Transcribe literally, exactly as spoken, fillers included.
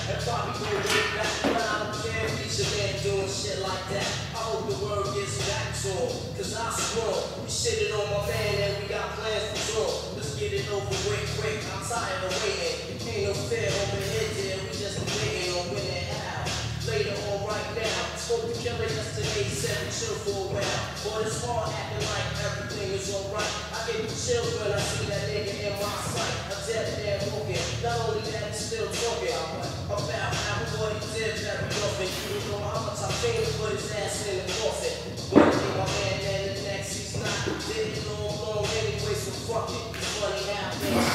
and probably go get back. But I don't care if he's a man doing shit like that. I hope the word gets back to him, cause I swore we shitted on my man and we got plans for sure. Let's get it over with quick, I'm tired of waiting. Ain't no fair over here, dear, we just waiting on when and how. Later on right now, spoke to Kelly yesterday, said we chill for a while. Boy, it's hard acting like everything is alright. I get the chills when I see that nigga in my sight. A dead man walking, not only that, he's still talking about how what he did very often. You don't know how much I paid to put his ass in the coffin. But I think my man, man, the next he's not. Didn't know him long anyway, so fuck it. It's funny how things